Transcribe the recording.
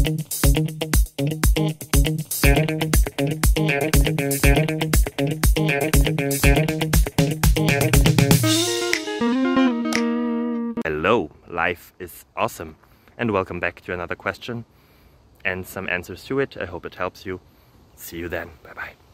Hello, life is awesome, and welcome back to another question and some answers to it. I hope it helps you. See you then. Bye bye.